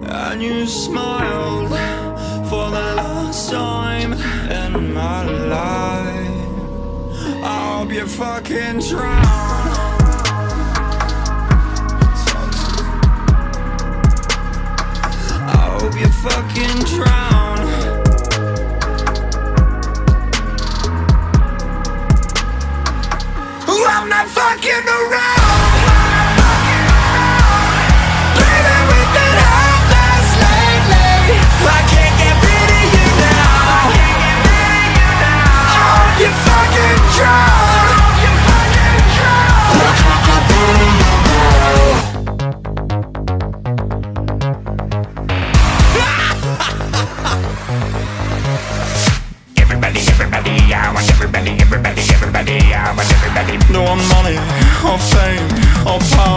and you smiled for the last time in my life. I hope you fucking drown. I hope you fucking drown. I'm not fucking around. Baby, we've been heartless lately. I can't get rid of you now. I hope you fucking drown. I can't get rid of you now. Everybody, I want everybody, I want everybody. No money, or fame, or power.